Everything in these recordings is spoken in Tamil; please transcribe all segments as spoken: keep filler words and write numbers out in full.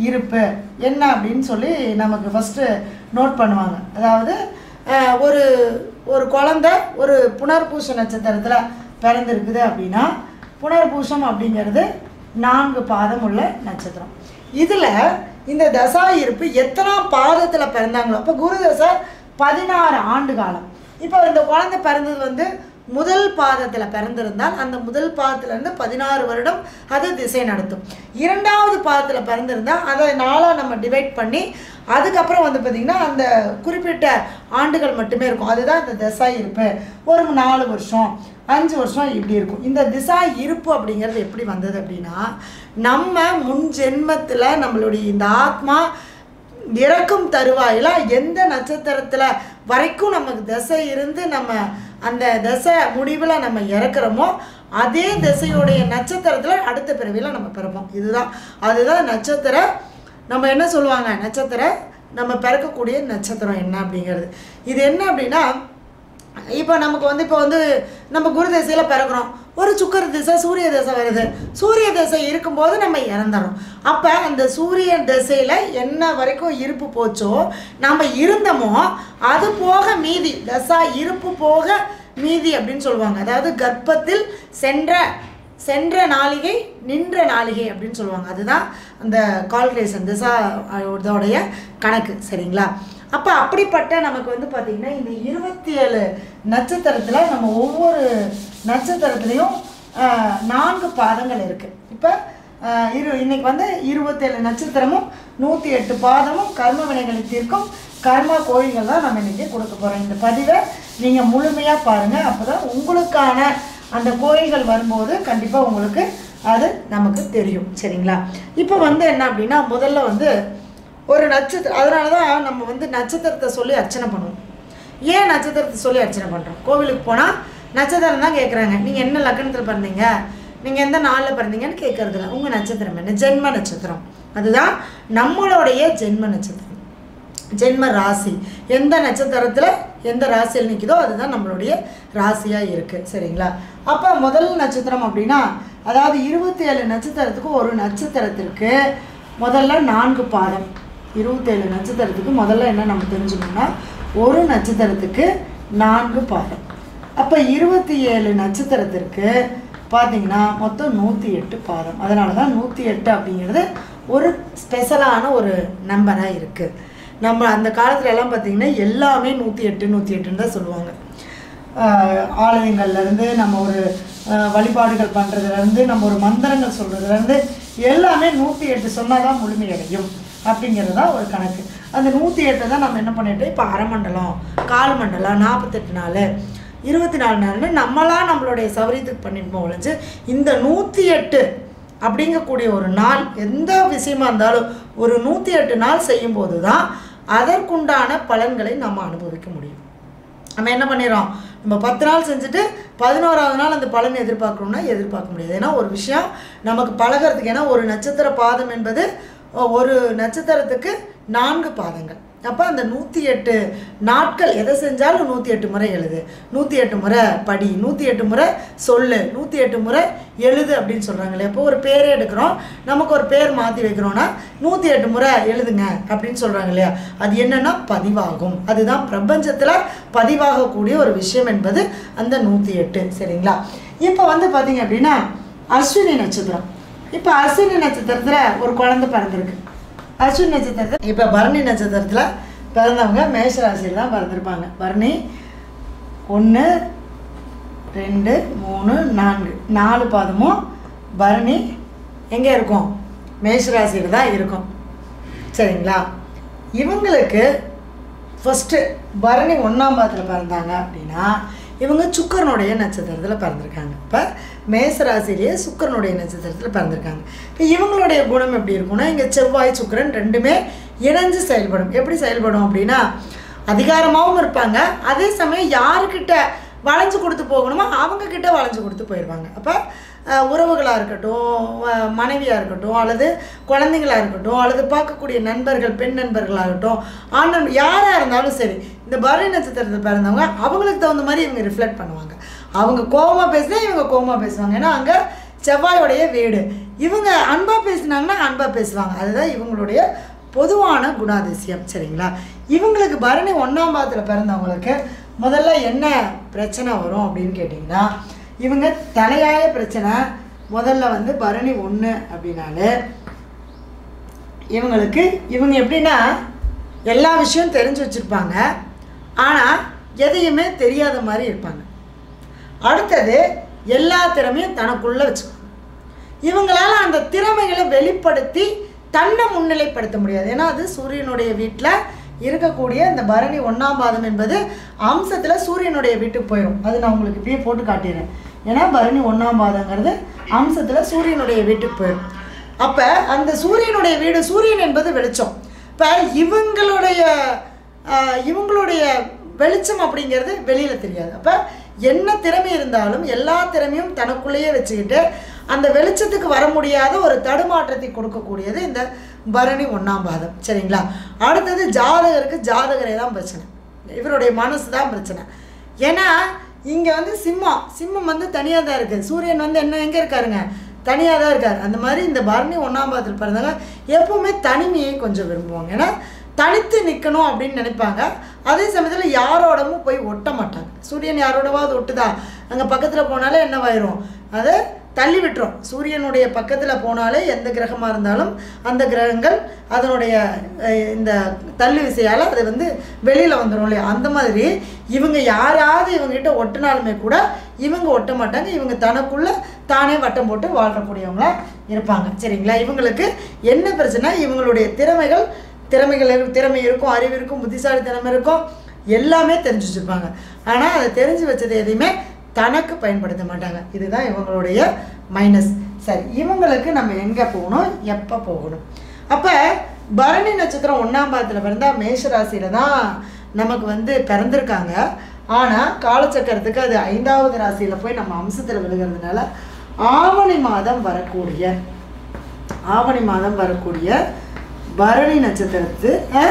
இருப்பு என்ன அப்படின்னு சொல்லி நமக்கு ஃபஸ்ட்டு நோட் பண்ணுவாங்க. அதாவது ஒரு ஒரு குழந்தை ஒரு புனர்பூச நட்சத்திரத்தில் பிறந்திருக்குது அப்படின்னா புனர்பூசம் அப்படிங்கிறது நான்கு பாதம் உள்ள நட்சத்திரம். இதில் இந்த தசா இருப்பு எத்தனாம் பாதத்தில் பிறந்தாங்களோ, அப்போ குரு தசை பதினாறு ஆண்டு காலம். இப்போ இந்த குழந்தை பிறந்தது வந்து முதல் பாதத்தில் பிறந்திருந்தால் அந்த முதல் பாதத்திலேருந்து பதினாறு வருடம் அது திசை நடத்தும். இரண்டாவது பாதத்தில் பிறந்திருந்தால் அதை நாளாக நம்ம டிவைட் பண்ணி அதுக்கப்புறம் வந்து பார்த்திங்கன்னா அந்த குறிப்பிட்ட ஆண்டுகள் மட்டுமே இருக்கும். அதுதான் இந்த திசா இருப்பு. ஒரு நாலு வருஷம் அஞ்சு வருஷம் இப்படி இருக்கும். இந்த திசா இருப்பு அப்படிங்கிறது எப்படி வந்தது அப்படின்னா, நம்ம முன் ஜென்மத்தில் நம்மளுடைய இந்த ஆத்மா இறக்கும் தருவாயில் எந்த நட்சத்திரத்தில் வரைக்கும் நமக்கு திசை இருந்து நம்ம அந்த திசை முடிவில் நம்ம இறக்குறோமோ அதே திசையுடைய நட்சத்திரத்தில் அடுத்த பிறவியில் நம்ம பிறப்போம். இதுதான் அதுதான் நட்சத்திர நம்ம என்ன சொல்லுவாங்க, நட்சத்திர நம்ம பிறக்கக்கூடிய நட்சத்திரம் என்ன அப்படிங்கிறது. இது என்ன அப்படின்னா, இப்போ நமக்கு வந்து இப்போ வந்து நம்ம குரு திசையில் பிறக்கிறோம், ஒரு சுக்கர திசை சூரிய திசை வருது. சூரிய திசை இருக்கும்போது நம்ம இறந்துறோம். அப்போ அந்த சூரிய திசையில் என்ன வரைக்கும் இருப்பு போச்சோ நம்ம இருந்தோமோ அது போக மீதி தசா இருப்பு போக மீதி அப்படின்னு சொல்லுவாங்க. அதாவது கர்ப்பத்தில் சென்ற சென்ற நாளிகை நின்ற நாளிகை அப்படின்னு சொல்லுவாங்க. அதுதான் அந்த கால்குலேஷன் திசா இதோடைய கணக்கு. சரிங்களா? அப்போ அப்படிப்பட்ட நமக்கு வந்து பார்த்திங்கன்னா இந்த இருபத்தி ஏழு நட்சத்திரத்தில் நம்ம ஒவ்வொரு நட்சத்திரத்துலேயும் நான்கு பாதங்கள் இருக்குது. இப்போ இரு இன்றைக்கி வந்து இருபத்தேழு நட்சத்திரமும் நூற்றி எட்டு பாதமும் கர்ம வினைகளை தீர்க்கும் கர்மா கோயில்கள் தான் நம்ம இன்றைக்கி கொடுக்க போகிறோம். இந்த பதிவை நீங்கள் முழுமையாக பாருங்கள். அப்போ தான் உங்களுக்கான அந்த கோயில்கள் வரும்போது கண்டிப்பாக உங்களுக்கு அது நமக்கு தெரியும். சரிங்களா? இப்போ வந்து என்ன அப்படின்னா, முதல்ல வந்து ஒரு நட்சத்திரம், அதனால தான் நம்ம வந்து நட்சத்திரத்தை சொல்லி அர்ச்சனை பண்ணுவோம். ஏன் நட்சத்திரத்தை சொல்லி அர்ச்சனை பண்ணுறோம்? கோவிலுக்கு போனால் நட்சத்திரம் தான் கேட்குறாங்க. நீங்கள் என்ன லக்னத்தில் பிறந்தீங்க, நீங்கள் எந்த நாளில் பிறந்தீங்கன்னு கேட்குறதில்ல. உங்கள் நட்சத்திரம் என்ன? ஜென்ம நட்சத்திரம். அதுதான் நம்மளுடைய ஜென்ம நட்சத்திரம், ஜென்ம ராசி. எந்த நட்சத்திரத்தில் எந்த ராசியில் நிற்குதோ அதுதான் நம்மளுடைய ராசியாக இருக்குது. சரிங்களா? அப்போ முதல் நட்சத்திரம் அப்படின்னா, அதாவது இருபத்தி ஏழு நட்சத்திரத்துக்கு ஒரு நட்சத்திரத்திற்கு முதல்ல நான்கு பாதம். இருபத்தேழு நட்சத்திரத்துக்கு முதல்ல என்ன நம்ம தெரிஞ்சுக்கணும்னா, ஒரு நட்சத்திரத்துக்கு நான்கு பாதம். அப்போ இருபத்தி ஏழு நட்சத்திரத்திற்கு பார்த்திங்கன்னா மொத்தம் நூற்றி எட்டு பாதம். அதனால தான் நூற்றி எட்டு அப்படிங்கிறது ஒரு ஸ்பெஷலான ஒரு நம்பராக இருக்குது. நம்ம அந்த காலத்துல எல்லாம் பார்த்திங்கன்னா எல்லாமே நூற்றி எட்டு நூற்றி எட்டுன்னு தான் சொல்லுவாங்க. ஆலயங்கள்லேருந்து நம்ம ஒரு வழிபாடுகள் பண்ணுறதுலேருந்து நம்ம ஒரு மந்திரங்கள் சொல்கிறதுலேருந்து எல்லாமே நூற்றி எட்டு சொன்னால் தான் முழுமையடையும் அப்படிங்கிறது தான் ஒரு கணக்கு. அந்த நூற்றி எட்டை தான் நம்ம என்ன பண்ணிட்டோம், இப்போ அரை மண்டலம், கால் மண்டலம், நாற்பத்தெட்டு நாள், இருபத்தி நாலு நாள்னு நம்மளாம் நம்மளுடைய சௌரியத்துக்கு பண்ணிட்டு ஒழிஞ்சு இந்த நூற்றி எட்டு அப்படிங்கக்கூடிய ஒரு நாள் எந்த விஷயமா இருந்தாலும் ஒரு நூற்றி எட்டு நாள் செய்யும்போது தான் அதற்குண்டான பலன்களை நம்ம அனுபவிக்க முடியும். நம்ம என்ன பண்ணிடுறோம், நம்ம பத்து நாள் செஞ்சுட்டு பதினோராவது நாள் அந்த பலன் எதிர்பார்க்கணும்னா எதிர்பார்க்க முடியாது. ஏன்னா ஒரு விஷயம் நமக்கு பழகிறதுக்கு, ஏன்னா ஒரு நட்சத்திர பாதம் என்பது ஒரு நட்சத்திரத்துக்கு நான்கு பாதங்கள். அப்போ அந்த நூற்றி எட்டு நாட்கள் எதை செஞ்சாலும் நூற்றி எட்டு முறை எழுது, நூற்றி எட்டு முறை படி, நூற்றி எட்டு முறை சொல்லு, நூற்றி எட்டு முறை எழுது அப்படின்னு சொல்கிறாங்களே. இப்போ ஒரு பேரே எடுக்கிறோம், நமக்கு ஒரு பேர் மாற்றி வைக்கிறோன்னா நூற்றி எட்டு முறை எழுதுங்க அப்படின்னு சொல்கிறாங்க இல்லையா. அது என்னென்னா பதிவாகும். அதுதான் பிரபஞ்சத்தில் பதிவாகக்கூடிய ஒரு விஷயம் என்பது அந்த நூற்றி எட்டு. சரிங்களா? இப்போ வந்து பார்த்திங்க அப்படின்னா அஸ்வினி நட்சத்திரம். இப்போ அஸ்வினி நட்சத்திரத்தில் ஒரு குழந்தை பிறந்திருக்கு. அஸ்வினி நட்சத்திரத்தில் இப்போ பரணி நட்சத்திரத்தில் பிறந்தவங்க மேஷராசியில் தான் பிறந்திருப்பாங்க. பரணி ஒன்று ரெண்டு மூணு நான்கு நாலு பாதமும் பரணி எங்கே இருக்கும், மேஷராசியில் தான் இருக்கும். சரிங்களா? இவங்களுக்கு ஃபஸ்ட்டு பரணி ஒன்றாம் பாதத்தில் பிறந்தாங்க அப்படின்னா இவங்க சுக்கரனுடைய நட்சத்திரத்தில் பிறந்திருக்காங்க. இப்போ மேசராசிலேயே சுக்கரனுடைய நட்சத்திரத்தில் பிறந்திருக்காங்க. இப்போ இவங்களுடைய குணம் எப்படி இருக்கும்னா, இங்கே செவ்வாய் சுக்கரன் ரெண்டுமே இணைஞ்சு செயல்படும். எப்படி செயல்படும் அப்படின்னா, அதிகாரமாகவும் இருப்பாங்க, அதே சமயம் யாருக்கிட்ட வளைஞ்சு கொடுத்து போகணுமோ அவங்கக்கிட்ட வளைஞ்சு கொடுத்து போயிடுவாங்க. அப்போ உறவுகளாக இருக்கட்டும், மனைவியாக இருக்கட்டும், அல்லது குழந்தைங்களாக இருக்கட்டும், அல்லது பார்க்கக்கூடிய நண்பர்கள், பெண் நண்பர்களாகட்டும், ஆண் நண்பர், யாராக இருந்தாலும் சரி, இந்த பரணி நட்சத்திரத்தில் பிறந்தவங்க அவங்களுக்கு தகுந்த மாதிரி இவங்க ரிஃப்ளெக்ட் பண்ணுவாங்க. அவங்க கோபமாக பேசினா இவங்க கோபமாக பேசுவாங்க. ஏன்னா அங்கே செவ்வாயோடைய வீடு. இவங்க அன்பாக பேசினாங்கன்னா அன்பாக பேசுவாங்க, அதுதான் இவங்களுடைய பொதுவான குணாதிசயம். சரிங்களா? இவங்களுக்கு பரணி ஒன்றாம் பாதத்தில் பிறந்தவங்களுக்கு முதல்ல என்ன பிரச்சனை வரும் அப்படின்னு கேட்டிங்கன்னா, இவங்க தலையாய பிரச்சனை முதல்ல வந்து பரணி ஒன்று அப்படின்னாலே இவங்களுக்கு இவங்க எப்படின்னா எல்லா விஷயம் தெரிஞ்சு வச்சுருப்பாங்க, ஆனால் எதையுமே தெரியாத மாதிரி இருப்பாங்க. அடுத்தது எல்லா திறமையும் தனக்குள்ளே வச்சுக்கணும். இவங்களால் அந்த திறமைகளை வெளிப்படுத்தி தன்னை முன்னிலைப்படுத்த முடியாது. ஏன்னா அது சூரியனுடைய வீட்டில் இருக்கக்கூடிய இந்த பரணி ஒன்றாம் பாதம் என்பது அம்சத்தில் சூரியனுடைய வீட்டுக்கு போயிடும். அது நான் உங்களுக்கு இப்படியே போட்டு காட்டிடுறேன். ஏன்னா பரணி ஒன்றாம் பாதங்கிறது அம்சத்தில் சூரியனுடைய வீட்டுக்கு போயிடும். அப்போ அந்த சூரியனுடைய வீடு, சூரியன் என்பது வெளிச்சம். இப்போ இவங்களுடைய இவங்களுடைய வெளிச்சம் அப்படிங்கிறது வெளியில் தெரியாது. அப்போ என்ன திறமை இருந்தாலும் எல்லா திறமையும் தனக்குள்ளேயே வச்சுக்கிட்டு அந்த வெளிச்சத்துக்கு வர முடியாத ஒரு தடுமாற்றத்தை கொடுக்கக்கூடியது இந்த பரணி ஒன்றாம் பாதம். சரிங்களா? அடுத்தது ஜாதகருக்கு ஜாதகரே தான் பிரச்சனை, இவருடைய மனசு தான் பிரச்சனை. ஏன்னா இங்கே வந்து சிம்மம் சிம்மம் வந்து தனியாக தான் இருக்குது, சூரியன் வந்து என்ன எங்கே இருக்காருங்க, தனியாக தான் இருக்கார். அந்த மாதிரி இந்த பரணி ஒன்றாம் பாதத்தில் பிறந்தவங்க எப்போவுமே தனிமையை கொஞ்சம் விரும்புவாங்க. ஏன்னா தனித்து நிற்கணும் அப்படின்னு நினைப்பாங்க. அதே சமயத்தில் யாரோடமும் போய் ஒட்ட மாட்டாங்க. சூரியன் யாரோடவாவது ஒட்டுதா, அங்கே பக்கத்தில் போனாலே என்னவாயிரும், அதை தள்ளி விட்டுரும். சூரியனுடைய பக்கத்தில் போனாலே எந்த கிரகமாக இருந்தாலும் அந்த கிரகங்கள் அதனுடைய இந்த தள்ளி விசையால் அது வந்து வெளியில் வந்துடும் இல்லையா? அந்த மாதிரி இவங்க யாராவது இவங்ககிட்ட ஒட்டினாலுமே கூட இவங்க ஒட்ட மாட்டாங்க. இவங்க தனக்குள்ளே தானே வட்டம் போட்டு வாழ்றக்கூடியவங்களா இருப்பாங்க. சரிங்களா? இவங்களுக்கு என்ன பிரச்சனை, இவங்களுடைய திறமைகள் திறமைகள் திறமை இருக்கும், அறிவு இருக்கும், புத்திசாலி திறமை இருக்கும், எல்லாமே தெரிஞ்சு வச்சுருப்பாங்க. ஆனால் அதை தெரிஞ்சு வச்சது எதையுமே தனக்கு பயன்படுத்த மாட்டாங்க. இதுதான் இவங்களுடைய மைனஸ். சரி, இவங்களுக்கு நம்ம எங்கே போகணும், எப்போ போகணும்? அப்போ பரணி நட்சத்திரம் ஒன்றாம் பாதத்தில் பிறந்தால் மேஷராசியில் தான் நமக்கு வந்து பிறந்திருக்காங்க. ஆனால் காலச்சக்கரத்துக்கு அது ஐந்தாவது ராசியில் போய் நம்ம அம்சத்தில் விழுகிறதுனால ஆவணி மாதம் வரக்கூடிய ஆவணி மாதம் வரக்கூடிய பரணி நட்சத்திரத்து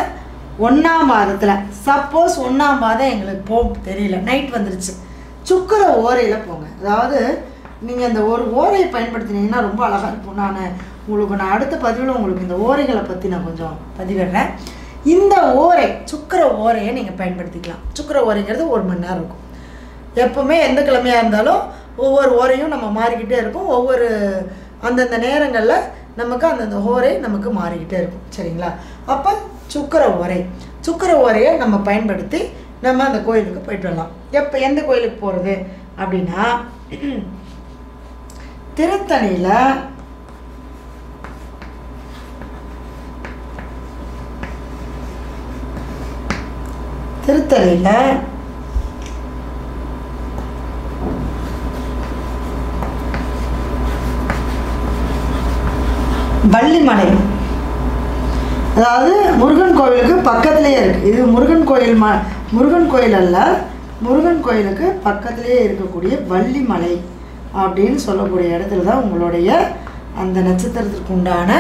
ஒன்றாம் பாதத்தில் சப்போஸ் ஒன்றாம் பாதம் எங்களுக்கு போக தெரியல, நைட் வந்துருச்சு, சுக்கர ஓரையில் போங்க. அதாவது நீங்கள் அந்த ஒரு ஓரையை பயன்படுத்தினீங்கன்னா ரொம்ப அழகாக இருக்கும். நான் உங்களுக்கு நான் அடுத்த பதிவில் உங்களுக்கு இந்த ஓரைகளை பற்றி நான் கொஞ்சம் பதிவிடுறேன். இந்த ஓரை சுக்கர ஓரையை நீங்கள் பயன்படுத்திக்கலாம். சுக்கர ஓரைங்கிறது ஒரு மணி நேரம் இருக்கும். எப்போவுமே எந்த கிழமையாக இருந்தாலும் ஒவ்வொரு ஓரையும் நம்ம மாறிக்கிட்டே இருக்கும். ஒவ்வொரு அந்தந்த நேரங்களில் நமக்கு அந்தந்த ஓரை நமக்கு மாறிக்கிட்டே இருக்கும். சரிங்களா? அப்போ சுக்கர ஓரை சுக்கர ஓரையை நம்ம பயன்படுத்தி நம்ம அந்த கோயிலுக்கு போயிட்டு வரலாம். எப்போ எந்த கோயிலுக்கு போகிறது அப்படின்னா, திருத்தணியில் திருத்தணியில் வள்ளிமலை, அதாவது முருகன் கோயிலுக்கு பக்கத்துலேயே இருக்குது. இது முருகன் கோயில் ம முருகன் கோயில் அல்ல, முருகன் கோயிலுக்கு பக்கத்துலேயே இருக்கக்கூடிய வள்ளிமலை அப்படின்னு சொல்லக்கூடிய இடத்துல தான் உங்களுடைய அந்த நட்சத்திரத்திற்கு உண்டான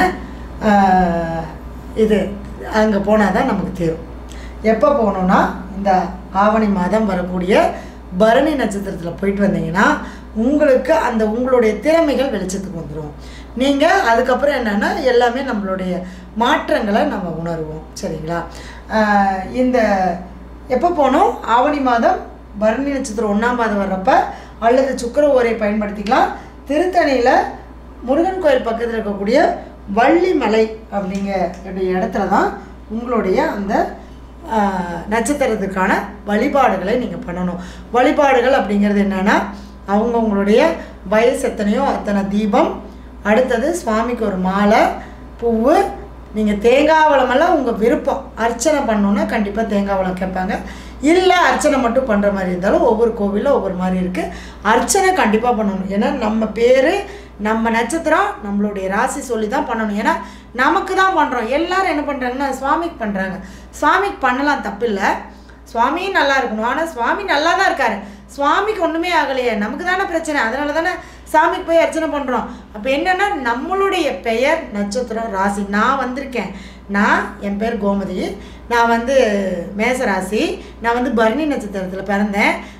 இது அங்கே போனால் தான் நமக்கு தெரியும். எப்போ போகணுன்னா இந்த ஆவணி மாதம் வரக்கூடிய பரணி நட்சத்திரத்தில் போயிட்டு வந்தீங்கன்னா உங்களுக்கு அந்த உங்களுடைய திறமைகள் வெளிச்சத்துக்கு வந்துடும். நீங்கள் அதுக்கப்புறம் என்னென்னா எல்லாமே நம்மளுடைய மாற்றங்களை நம்ம உணர்வோம். சரிங்களா? இந்த எப்போ போனோம், ஆவணி மாதம் பரணி நட்சத்திரம் ஒன்றாம் மாதம் வர்றப்ப அல்லது சுக்கர ஓரை பயன்படுத்திக்கலாம். திருத்தணியில் முருகன் கோயில் பக்கத்தில் இருக்கக்கூடிய வள்ளிமலை அப்படிங்கிற இடத்துல தான் உங்களுடைய அந்த நட்சத்திரத்துக்கான வழிபாடுகளை நீங்கள் பண்ணணும். வழிபாடுகள் அப்படிங்கிறது என்னென்னா, அவங்கவுங்களுடைய வயசு எத்தனையோ அத்தனை தீபம், அடுத்தது சுவாமிக்கு ஒரு மாலை, பூவு, நீங்கள் தேங்காய் வளமெல்லாம் உங்கள் விருப்பம். அர்ச்சனை பண்ணணுன்னா கண்டிப்பாக தேங்காய் வளம் கேட்பாங்க. இல்லை அர்ச்சனை மட்டும் பண்ணுற மாதிரி இருந்தாலும் ஒவ்வொரு கோவிலில் ஒவ்வொரு மாதிரி இருக்குது. அர்ச்சனை கண்டிப்பாக பண்ணணும். ஏன்னா நம்ம பேர் நம்ம நட்சத்திரம் நம்மளுடைய ராசி சொல்லி தான் பண்ணணும். ஏன்னா நமக்கு தான் பண்ணுறோம். எல்லோரும் என்ன பண்ணுறாங்கன்னா சுவாமிக்கு பண்ணுறாங்க. சுவாமிக்கு பண்ணலாம், தப்பில்லை, சுவாமியும் நல்லா இருக்கணும். ஆனால் சுவாமி நல்லா தான் இருக்கார், சுவாமிக்கு ஒன்றுமே ஆகலையே, நமக்கு தானே பிரச்சனை. அதனால தானே சாமிக்கு போய் அர்ச்சனை பண்ணுறோம். அப்போ என்னென்னா நம்மளுடைய பெயர் நட்சத்திரம் ராசி. நான் வந்திருக்கேன், நான் என் பேர் கோமதி, நான் வந்து மேசராசி, நான் வந்து பரணி நட்சத்திரத்தில் பிறந்தேன்,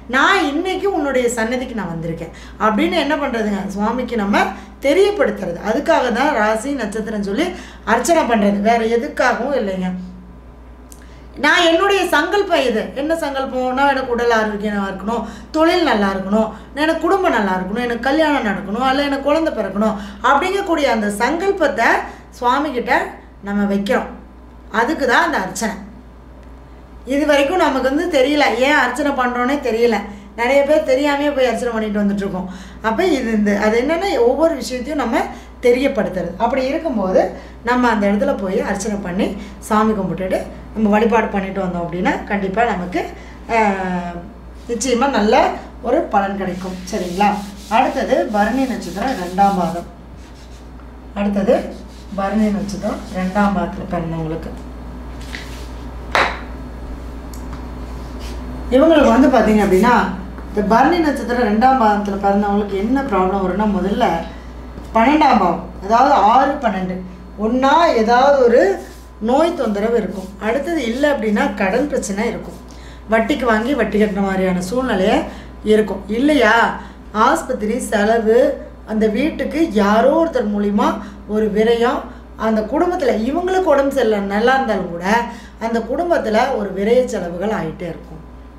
நான் இன்றைக்கி உன்னுடைய சன்னதிக்கு நான் வந்திருக்கேன் அப்படின்னு என்ன பண்ணுறதுங்க, சுவாமிக்கு நம்ம தெரியப்படுத்துறது. அதுக்காக தான் ராசி நட்சத்திரம் சொல்லி அர்ச்சனை பண்ணுறது, வேறு எதுக்காகவும் இல்லைங்க. நான் என்னுடைய சங்கல்பம் இது என்ன சங்கல்பம், நான் எனக்கு உடல் ஆரோக்கியமாக இருக்கணும், தொழில் நல்லா இருக்கணும், எனக்கு குடும்பம் நல்லா இருக்கணும், எனக்கு கல்யாணம் நடக்கணும், அல்ல எனக்கு குழந்தை பிறக்கணும் அப்படிங்கக்கூடிய அந்த சங்கல்பத்தை சுவாமிகிட்ட நம்ம வைக்கிறோம். அதுக்கு தான் அந்த அர்ச்சனை. இது வரைக்கும் நமக்கு வந்து தெரியல, ஏன் அர்ச்சனை பண்ணுறோன்னே தெரியல. நிறைய பேர் தெரியாமையே போய் அர்ச்சனை பண்ணிட்டு வந்துட்டுருக்கோம். அப்போ இது இந்த அது என்னென்னா ஒவ்வொரு விஷயத்தையும் நம்ம தெரியப்படுத்துறது. அப்படி இருக்கும்போது நம்ம அந்த இடத்துல போய் அர்ச்சனை பண்ணி சாமி கும்பிட்டுட்டு நம்ம வழிபாடு பண்ணிட்டு வந்தோம் அப்படின்னா கண்டிப்பாக நமக்கு நிச்சயமாக நல்ல ஒரு பலன் கிடைக்கும். சரிங்களா? அடுத்தது பரணி நட்சத்திரம் ரெண்டாம் பாதம். அடுத்தது பரணி நட்சத்திரம் ரெண்டாம் பாதத்தில் பிறந்தவங்களுக்கு இவங்களுக்கு வந்து பார்த்தீங்க அப்படின்னா இந்த பரணி நட்சத்திரம் ரெண்டாம் பாதத்தில் பிறந்தவங்களுக்கு என்ன ப்ராப்ளம் வரும்னா, முதல்ல பன்னெண்டாம் பாவம், அதாவது ஆறு பன்னெண்டு ஒன்றா ஏதாவது ஒரு நோய் தொந்தரவு இருக்கும். அடுத்தது இல்லை அப்படின்னா கடன் பிரச்சனை இருக்கும், வட்டிக்கு வாங்கி வட்டி கட்டுற மாதிரியான சூழ்நிலையை இருக்கும். இல்லையா ஆஸ்பத்திரி செலவு, அந்த வீட்டுக்கு யாரோ ஒருத்தர் மூலிமா ஒரு விரயம், அந்த குடும்பத்தில் இவங்களுக்கு உடம்பு சரியில்லை நல்லா இருந்தாலும் கூட அந்த குடும்பத்தில் ஒரு விரய செலவுகள் ஆகிட்டே இருக்கும்.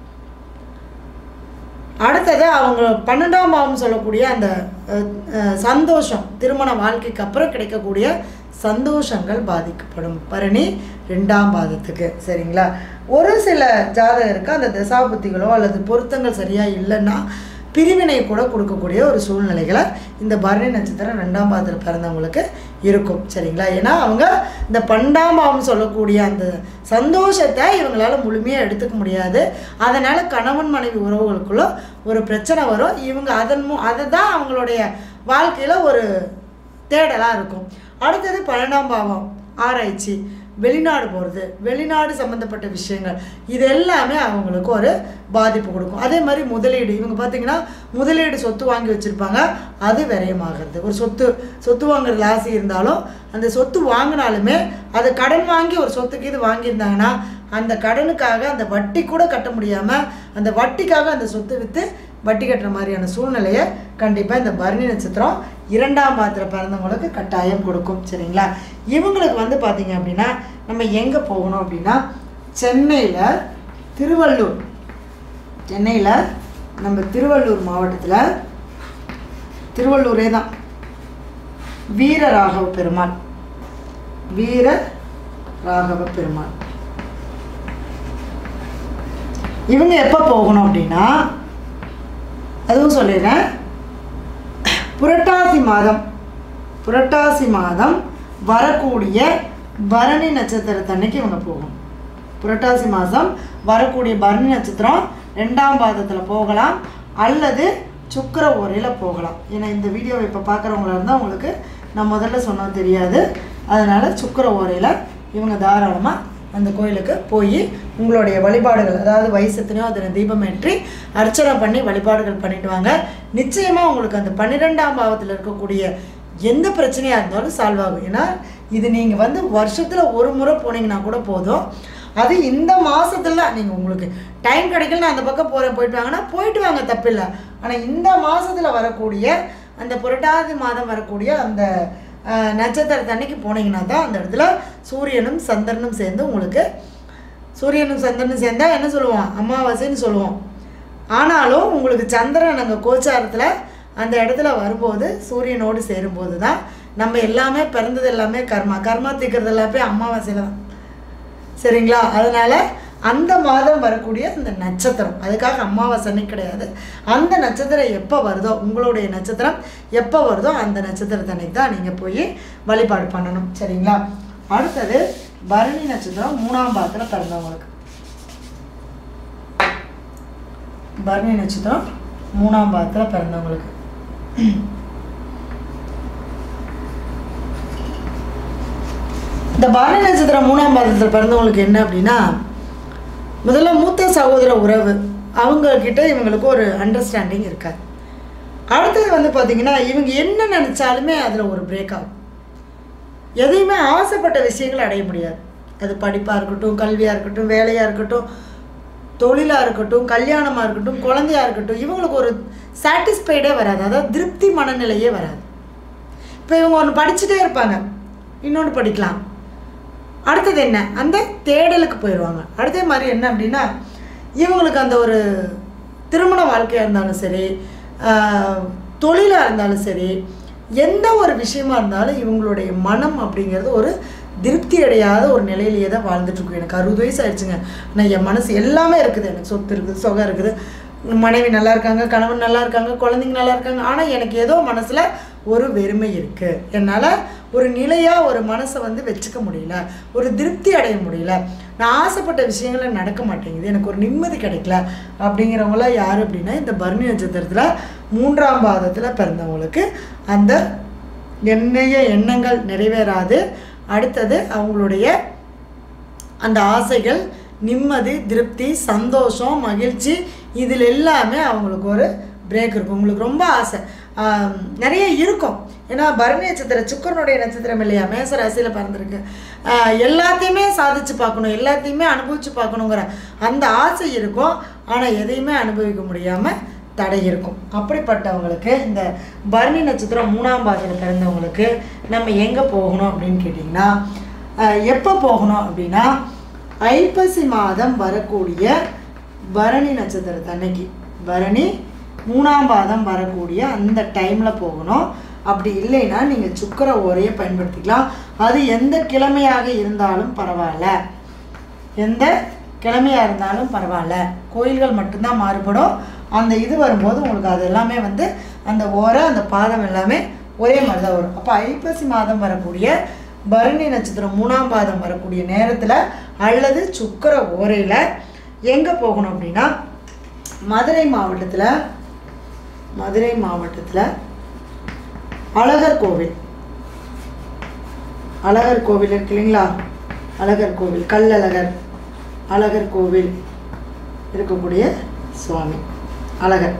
அடுத்தது அவங்க பன்னெண்டாம் பாவம் சொல்லக்கூடிய அந்த சந்தோஷம், திருமண வாழ்க்கைக்கு அப்புறம் கிடைக்கக்கூடிய சந்தோஷங்கள் பாதிக்கப்படும் பரணி ரெண்டாம் பாதத்துக்கு. சரிங்களா? ஒரு சில ஜாதகருக்கு அந்த தசாபுத்திகளோ அல்லது பொருத்தங்கள் சரியாக இல்லைன்னா பிரிவினை கூட கொடுக்கக்கூடிய ஒரு சூழ்நிலைகளை இந்த பரணி நட்சத்திரம் ரெண்டாம் பாதத்தில் பிறந்தவங்களுக்கு இருக்கும். சரிங்களா? ஏன்னா அவங்க இந்த பன்னெண்டாம் பாவம் சொல்லக்கூடிய அந்த சந்தோஷத்தை இவங்களால் முழுமையாக எடுத்துக்க முடியாது. அதனால் கணவன் மனைவி உறவுகளுக்குள்ள ஒரு பிரச்சனை வரும். இவங்க அதன் மூ அதை தான் அவங்களுடைய வாழ்க்கையில் ஒரு தேடலாக இருக்கும். அடுத்தது பன்னெண்டாம் பாவம் ஆராய்ச்சி, வெளிநாடு போகிறது, வெளிநாடு சம்மந்தப்பட்ட விஷயங்கள், இது எல்லாமே அவங்களுக்கு ஒரு பாதிப்பு கொடுக்கும். அதே மாதிரி முதலீடு, இவங்க பார்த்திங்கன்னா முதலீடு சொத்து வாங்கி வச்சுருப்பாங்க, அது விரயமாகிறது. ஒரு சொத்து சொத்து வாங்குறது ஆசை இருந்தாலும் அந்த சொத்து வாங்கினாலுமே அதை கடன் வாங்கி ஒரு சொத்துக்கு இது வாங்கியிருந்தாங்கன்னா அந்த கடனுக்காக அந்த வட்டி கூட கட்ட முடியாமல் அந்த வட்டிக்காக அந்த சொத்து விற்று வட்டி கட்டுற மாதிரியான சூழ்நிலையை கண்டிப்பாக இந்த பரணி நட்சத்திரம் இரண்டாம் பாதத்தில் பிறந்தவங்களுக்கு கட்டாயம் கொடுக்கும். சரிங்களா? இவங்களுக்கு வந்து பார்த்திங்க அப்படின்னா நம்ம எங்கே போகணும் அப்படின்னா சென்னையில் திருவள்ளூர், சென்னையில் நம்ம திருவள்ளூர் மாவட்டத்தில் திருவள்ளூரே தான் வீர ராகவ பெருமாள், வீர ராகவ பெருமாள் இவங்க எப்போ போகணும் அப்படின்னா அதுவும் சொல்லிடுறேன், புரட்டாசி மாதம் புரட்டாசி மாதம் வரக்கூடிய பரணி நட்சத்திரத்தன்னைக்கு இவங்க போகணும். புரட்டாசி மாதம் வரக்கூடிய பரணி நட்சத்திரம் ரெண்டாம் பாதத்தில் போகலாம் அல்லது சுக்கிர ஓரையில் போகலாம். ஏன்னா இந்த வீடியோவை இப்போ பார்க்குறவங்களா இருந்தால் உங்களுக்கு நான் முதல்ல சொன்னது தெரியாது, அதனால் சுக்கிர ஓரையில் இவங்க தாராளமாக அந்த கோயிலுக்கு போய் உங்களுடைய வழிபாடுகள், அதாவது வயசத்தினையும் அதனை தீபம் ஏற்றி அர்ச்சனை பண்ணி வழிபாடுகள் பண்ணிட்டு வாங்க. நிச்சயமாக உங்களுக்கு அந்த பன்னிரெண்டாம் பாவத்தில் இருக்கக்கூடிய எந்த பிரச்சனையாக இருந்தாலும் சால்வ் ஆகும். ஏன்னா இது நீங்கள் வந்து வருஷத்தில் ஒரு முறை போனீங்கன்னா கூட போதும். அது இந்த மாதத்துல நீங்கள் உங்களுக்கு டைம் கிடைக்கலன்னா அந்த பக்கம் போகிற போயிட்டு வாங்கன்னா போயிட்டு வாங்க, தப்பில்லை. ஆனால் இந்த மாதத்தில் வரக்கூடிய அந்த புரட்டாதி மாதம் வரக்கூடிய அந்த நட்சத்திரத்தன்னைக்கு போனீங்கன்னா தான் அந்த இடத்துல சூரியனும் சந்திரனும் சேர்ந்து உங்களுக்கு, சூரியனும் சந்திரனும் சேர்ந்தால் என்ன சொல்லுவோம், அமாவாசைன்னு சொல்லுவோம். ஆனாலும் உங்களுக்கு சந்திரன் அங்கே கோச்சாரத்தில் அந்த இடத்துல வரும்போது சூரியனோடு சேரும்போது தான் நம்ம எல்லாமே பிறந்தது எல்லாமே கர்மா கர்மா தீர்க்கிறது எல்லாமே அமாவாசையில் தான். சரிங்களா? அதனால் அந்த மாதம் வரக்கூடிய அந்த நட்சத்திரம், அதுக்காக அமாவாசை கிடையாது, அந்த நட்சத்திரம் எப்போ வருதோ, உங்களுடைய நட்சத்திரம் எப்போ வருதோ அந்த நட்சத்திரத்தன்னைக்கு தான் நீங்கள் போய் வழிபாடு பண்ணணும். சரிங்களா? அடுத்தது பரணி நட்சத்திரம் மூணாம் பாதத்தில் பிறந்தவங்களுக்கு, பரணி நட்சத்திரம் மூணாம் பாதத்தில் பிறந்தவங்களுக்கு இந்த பரணி நட்சத்திரம் மூணாம் பாதத்தில் பிறந்தவங்களுக்கு என்ன அப்படின்னா, முதல்ல மூத்த சகோதர உறவு, அவங்கக்கிட்ட இவங்களுக்கு ஒரு அண்டர்ஸ்டாண்டிங் இருக்காது. அடுத்தது வந்து பார்த்திங்கன்னா இவங்க என்ன நினச்சாலுமே அதில் ஒரு பிரேக் ஆகும். எதையுமே ஆசைப்பட்ட விஷயங்களை அடைய முடியாது. அது படிப்பாக இருக்கட்டும், கல்வியாக இருக்கட்டும், வேலையாக இருக்கட்டும், தொழிலாக இருக்கட்டும், கல்யாணமாக இருக்கட்டும், குழந்தையாக இருக்கட்டும், இவங்களுக்கு ஒரு சாட்டிஸ்ஃபைடே வராது, அதாவது திருப்தி மனநிலையே வராது. இப்போ இவங்க ஒன்று படிச்சுட்டே இருப்பாங்க, இன்னொன்று படிக்கலாம், அடுத்தது என்ன, அந்த தேடலுக்கு போயிடுவாங்க. அடுத்த மாதிரி என்ன அப்படின்னா, இவங்களுக்கு அந்த ஒரு திருமண வாழ்க்கையாக இருந்தாலும் சரி, தொழிலாக இருந்தாலும் சரி, எந்த ஒரு விஷயமா இருந்தாலும் இவங்களுடைய மனம் அப்படிங்கிறது ஒரு திருப்தி அடையாத ஒரு நிலையிலேயே தான் வாழ்ந்துட்டுருக்கும். எனக்கு அறுபது வயசு ஆயிடுச்சுங்க, நான் என் மனசு எல்லாமே இருக்குது, எனக்கு சொத்து இருக்குது, சொகம் இருக்குது, மனைவி நல்லா இருக்காங்க, கணவன் நல்லா இருக்காங்க, குழந்தைங்க நல்லா இருக்காங்க, ஆனால் எனக்கு ஏதோ மனசில் ஒரு வெறுமை இருக்குது, என்னால் ஒரு நிலையாக ஒரு மனசை வந்து வச்சுக்க முடியல, ஒரு திருப்தி அடைய முடியல, நான் ஆசைப்பட்ட விஷயங்கள் நடக்க மாட்டேங்குது, எனக்கு ஒரு நிம்மதி கிடைக்கல அப்படிங்கிறவங்களாம் யார் அப்படின்னா, இந்த பரணி நட்சத்திரத்தில் மூன்றாம் பாதத்தில் பிறந்தவங்களுக்கு அந்த எண்ணெய எண்ணங்கள் நிறைவேறாது. அடுத்தது அவங்களுடைய அந்த ஆசைகள், நிம்மதி, திருப்தி, சந்தோஷம், மகிழ்ச்சி, இதில் எல்லாமே அவங்களுக்கு ஒரு பிரேக் இருக்கும். உங்களுக்கு ரொம்ப ஆசை நிறைய இருக்கும், ஏன்னா பரணி நட்சத்திரம் சுக்கிரனுடைய நட்சத்திரம் இல்லையா, மேச ராசியில் பிறந்திருக்கு. எல்லாத்தையுமே சாதிச்சு பார்க்கணும், எல்லாத்தையுமே அனுபவித்து பார்க்கணுங்கிற அந்த ஆசை இருக்கும், ஆனால் எதையுமே அனுபவிக்க முடியாமல் தடை இருக்கும். அப்படிப்பட்டவங்களுக்கு இந்த பரணி நட்சத்திரம் மூணாம் பாதத்தில் பிறந்தவங்களுக்கு நம்ம எங்கே போகணும் அப்படின்னு கேட்டிங்கன்னா, எப்போ போகணும் அப்படின்னா, ஐப்பசி மாதம் வரக்கூடிய பரணி நட்சத்திரத்தை அன்னைக்கு, பரணி மூணாம் பாதம் வரக்கூடிய அந்த டைமில் போகணும். அப்படி இல்லைன்னா நீங்கள் சுக்கிர ஓரையை பயன்படுத்திக்கலாம். அது எந்த கிழமையாக இருந்தாலும் பரவாயில்ல, எந்த கிழமையாக இருந்தாலும் பரவாயில்ல, கோயில்கள் மட்டும்தான் மாறுபடும். அந்த இது வரும்போது உங்களுக்கு அது எல்லாமே வந்து அந்த ஓரை, அந்த பாதம் எல்லாமே ஒரே மாதிரி தான் வரும். அப்போ ஐப்பசி மாதம் வரக்கூடிய பரணி நட்சத்திரம் மூணாம் பாதம் வரக்கூடிய நேரத்தில் அல்லது சுக்கிர ஓரையில் எங்கே போகணும் அப்படின்னா, மதுரை மாவட்டத்தில் மதுரை மாவட்டத்தில் அழகர் கோவில், அழகர் கோவில் இருக்கு இல்லைங்களா, அழகர் கோவில், கல்லழகர் அழகர் கோவில் இருக்கக்கூடிய சுவாமி அழகர்,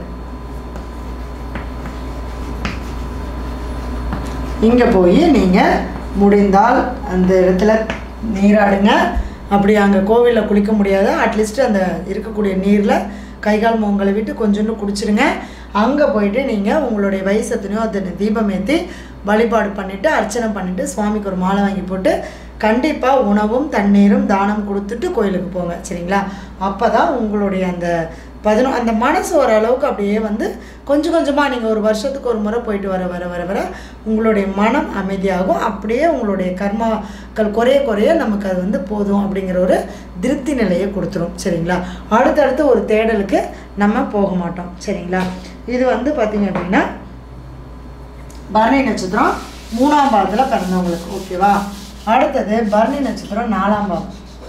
இங்கே போய் நீங்கள் முடிந்தால் அந்த இடத்துல நீராடுங்க. அப்படி அங்கே கோவிலில் குளிக்க முடியாது, அட்லீஸ்ட் அந்த இருக்கக்கூடிய நீரில் கைகால் முகங்களை விட்டு கொஞ்சோண்டு குடிச்சிருங்க. அங்கே போயிட்டு நீங்கள் உங்களுடைய வயசு எத்தனையோ அதை தீபம் ஏற்றி வழிபாடு பண்ணிவிட்டு அர்ச்சனை பண்ணிவிட்டு சுவாமிக்கு ஒரு மாலை வாங்கி போட்டு கண்டிப்பாக உணவும் தண்ணீரும் தானம் கொடுத்துட்டு கோயிலுக்கு போங்க, சரிங்களா? அப்போ தான் உங்களுடைய அந்த பதினோ அந்த மனசு ஓரளவுக்கு அப்படியே வந்து கொஞ்சம் கொஞ்சமாக நீங்கள் ஒரு வருஷத்துக்கு ஒரு முறை போயிட்டு வர வர வர வர உங்களுடைய மனம் அமைதியாகும். அப்படியே உங்களுடைய கர்மாக்கள் குறைய குறைய நமக்கு அது வந்து போதும் அப்படிங்கிற ஒரு திருப்தி நிலையை கொடுத்துரும், சரிங்களா? அடுத்தடுத்து ஒரு தேடலுக்கு நம்ம போக மாட்டோம், சரிங்களா? இது வந்து பார்த்திங்க அப்படின்னா பரணி நட்சத்திரம் மூணாம் பாதத்தில் பிறந்தவங்களுக்கு, ஓகேவா? அடுத்தது பரணி நட்சத்திரம் நாலாம் பாதம்.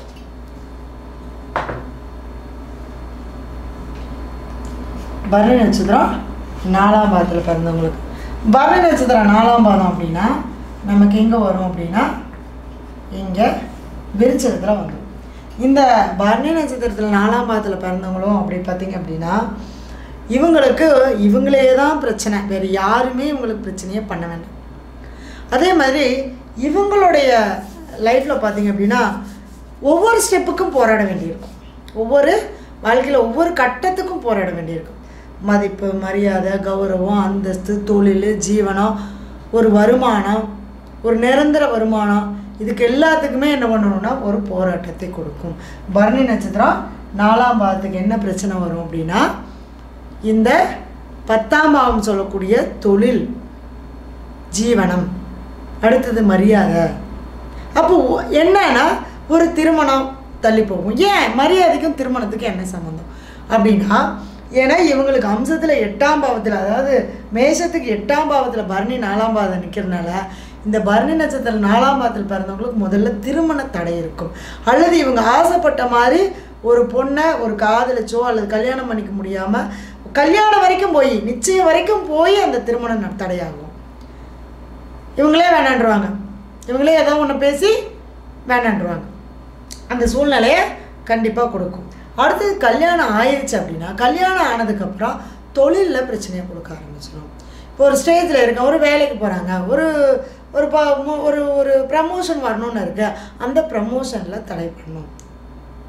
பரணி நட்சத்திரம் நாலாம் பாதத்தில் பிறந்தவங்களுக்கு, பரணி நட்சத்திரம் நாலாம் பாதம் அப்படின்னா நமக்கு எங்கே வரும் அப்படின்னா, இங்கே விருச்சிகத்தில் வந்துடும். இந்த பரணி நட்சத்திரத்தில் நாலாம் பாதத்தில் பிறந்தவங்களும் அப்படி பார்த்திங்க அப்படின்னா இவங்களுக்கு இவங்களே தான் பிரச்சனை, வேறு யாருமே இவங்களுக்கு பிரச்சனையே பண்ண வேண்டாம். அதே மாதிரி இவங்களுடைய லைஃப்பில் பார்த்திங்க அப்படின்னா ஒவ்வொரு ஸ்டெப்புக்கும் போராட வேண்டியிருக்கும், ஒவ்வொரு வாழ்க்கையில் ஒவ்வொரு கட்டத்துக்கும் போராட வேண்டியிருக்கும். மதிப்பு, மரியாதை, கௌரவம், அந்தஸ்து, தொழில், ஜீவனம், ஒரு வருமானம், ஒரு நிரந்தர வருமானம், இதுக்கு எல்லாத்துக்குமே என்ன பண்ணணும்னா ஒரு போராட்டத்தை கொடுக்கும். பரணி நட்சத்திரம் நாலாம் பாதத்துக்கு என்ன பிரச்சனை வரும் அப்படின்னா, இந்த பத்தாம் பாவம் சொல்லக்கூடிய தொழில், ஜீவனம், அடுத்தது மரியாதை. அப்போ என்னன்னா ஒரு திருமணம் தள்ளி போகும். ஏன் மரியாதைக்கும் திருமணத்துக்கும் என்ன சம்மந்தம் அப்படின்னா, ஏன்னா இவங்களுக்கு அம்சத்தில் எட்டாம் பாவத்தில், அதாவது மேஷத்துக்கு எட்டாம் பாவத்தில் பரணி நாலாம் பாதம் நிற்கிறதுனால இந்த பரணி நட்சத்திரம் நாலாம் பாதத்தில் பிறந்தவங்களுக்கு முதல்ல திருமண தடை இருக்கும். அல்லது இவங்க ஆசைப்பட்ட மாதிரி ஒரு பொண்ணை ஒரு காதலிச்சோ அல்லது கல்யாணம் பண்ணிக்க முடியாமல் கல்யாணம் வரைக்கும் போய் நிச்சயம் வரைக்கும் போய் அந்த திருமணம் தடையாகும். இவங்களே வேணான்றுவாங்க, இவங்களே ஏதோ ஒன்று பேசி வேணான்றுவாங்க. அந்த சூழ்நிலையை கண்டிப்பாக கொடுக்கும். அடுத்தது கல்யாணம் ஆயிடுச்சு அப்படின்னா கல்யாணம் ஆனதுக்கப்புறம் தொழிலில் பிரச்சனையை கொடுக்க ஆரம்பிச்சிடும். இப்போ ஒரு ஸ்டேஜில் இருக்க, ஒரு வேலைக்கு போகிறாங்க, ஒரு ஒரு ப ஒரு ஒரு ப்ரமோஷன் வரணும்னு இருக்கு, அந்த ப்ரமோஷனில் தடை பண்ணணும்.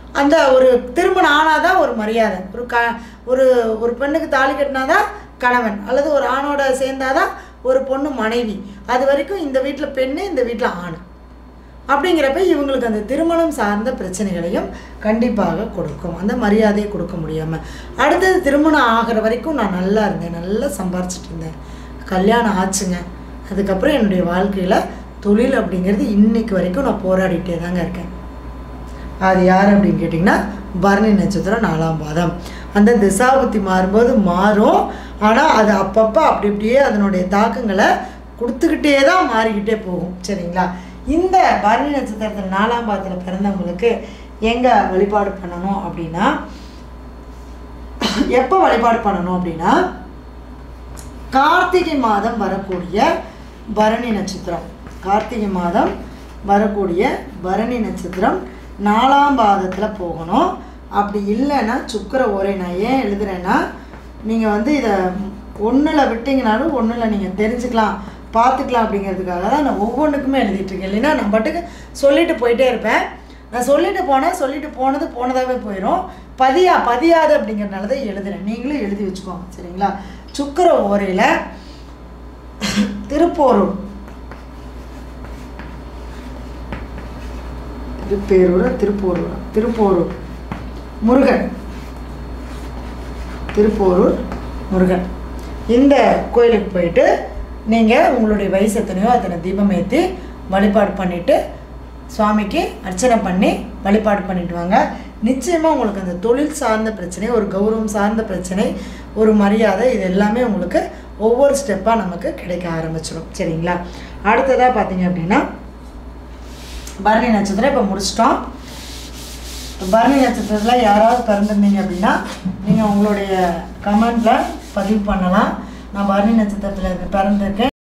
அந்த ஒரு திருமணம் ஆனால் தான் ஒரு மரியாதை. ஒரு க ஒரு ஒரு பெண்ணுக்கு தாலி கட்டினாதான் கணவன், அல்லது ஒரு ஆணோட சேர்ந்தாதான் ஒரு பொண்ணு மனைவி. அது வரைக்கும் இந்த வீட்டில் பெண்ணு, இந்த வீட்டில் ஆண். அப்படிங்கிறப்ப இவங்களுக்கு அந்த திருமணம் சார்ந்த பிரச்சனைகளையும் கண்டிப்பாக கொடுக்கும், அந்த மரியாதையை கொடுக்க முடியாமல். அடுத்தது திருமணம் ஆகிற வரைக்கும் நான் நல்லா இருந்தேன், நல்லா சம்பாரிச்சிட்டு இருந்தேன், கல்யாணம் ஆச்சுங்க, அதுக்கப்புறம் என்னுடைய வாழ்க்கையில் தொழில் அப்படிங்கிறது இன்றைக்கு வரைக்கும் நான் போராடிட்டே தாங்க இருக்கேன். அது யார் அப்படின்னு கேட்டிங்கன்னா பரணி நட்சத்திரம் நாலாம் பாதம். அந்த திசாபுத்தி மாறும்போது மாறும், ஆனால் அது அப்பப்போ அப்படி இப்படியே அதனுடைய தாக்கங்களை கொடுத்துக்கிட்டே தான் மாறிக்கிட்டே போகும். சரிங்களா? இந்த பரணி நட்சத்திரத்தில் நாலாம் பாதத்தில் பிறந்தவங்களுக்கு எங்கே வழிபாடு பண்ணணும் அப்படின்னா, எப்போ வழிபாடு பண்ணணும் அப்படின்னா, கார்த்திகை மாதம் வரக்கூடிய பரணி நட்சத்திரம், கார்த்திகை மாதம் வரக்கூடிய பரணி நட்சத்திரம் நாலாம் பாதத்தில் போகணும். அப்படி இல்லைன்னா சுக்கிர ஓரை. நான் ஏன் எழுதுறேன்னா, நீங்கள் வந்து இதை ஒன்றில் விட்டிங்கனாலும் ஒன்றில் நீங்கள் தெரிஞ்சுக்கலாம், பார்த்துக்கலாம் அப்படிங்கிறதுக்காக தான் நான் ஒவ்வொன்றுக்குமே எழுதிட்டுருக்கேன். இல்லைன்னா நான் பாட்டுக்கு சொல்லிட்டு போயிட்டே இருப்பேன். நான் சொல்லிட்டு போனேன், சொல்லிட்டு போனது போனதாகவே போயிடும். பதியா பதியாது அப்படிங்கிறனால தான் எழுதுறேன். நீங்களும் எழுதி வச்சுக்கோங்க. சரிங்களா? சுக்கிர ஓரையில் திருப்போரூர், திருப்பேரூர் திருப்போரூர் திருப்போரூர் முருகன், திருப்போரூர் முருகன், இந்த கோயிலுக்கு போயிட்டு நீங்கள் உங்களுடைய வயசு எத்தனையோ அத்தனை தீபம் ஏற்றி வழிபாடு பண்ணிவிட்டு சுவாமிக்கு அர்ச்சனை பண்ணி வழிபாடு பண்ணிட்டு வாங்க. நிச்சயமாக உங்களுக்கு அந்த தொழில் சார்ந்த பிரச்சனை, ஒரு கௌரவம் சார்ந்த பிரச்சனை, ஒரு மரியாதை, இது எல்லாமே உங்களுக்கு ஒவ்வொரு ஸ்டெப்பாக நமக்கு கிடைக்க ஆரம்பிச்சிடும். சரிங்களா? அடுத்ததாக பார்த்தீங்க அப்படின்னா பரணி நட்சத்திரம் இப்போ முடிச்சிட்டோம். பரணி நட்சத்திரத்தில் யாராவது பிறந்திருந்தீங்க அப்படின்னா நீங்கள் உங்களுடைய கமெண்ட்டில் பதிவு பண்ணலாம். நான் பரணி நட்சத்திரத்தில் பிறந்திருக்கேன்.